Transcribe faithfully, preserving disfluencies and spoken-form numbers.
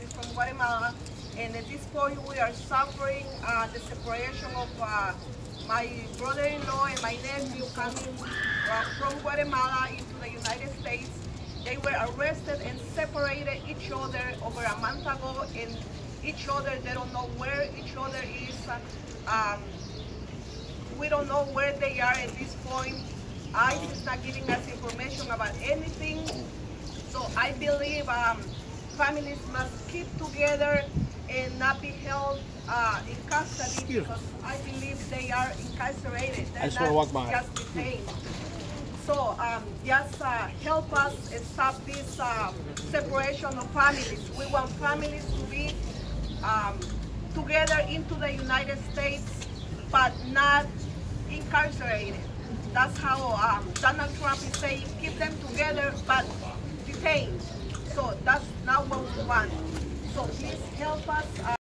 from Guatemala, and at this point we are suffering uh, the separation of uh, my brother-in-law and my nephew coming uh, from Guatemala into the United States. They were arrested and separated each other over a month ago, and each other, they don't know where each other is. Um, we don't know where they are at this point. ICE is not giving us information about anything. So I believe um, families must keep together and not be held uh, in custody, because I believe they are incarcerated. They're I just want to walk by. just detained. So um, just uh, help us stop this uh, separation of families. We want families to be um, together into the United States, but not incarcerated. That's how um, Donald Trump is saying, keep them together, but detained. So that's not what we want. So please help us. Uh,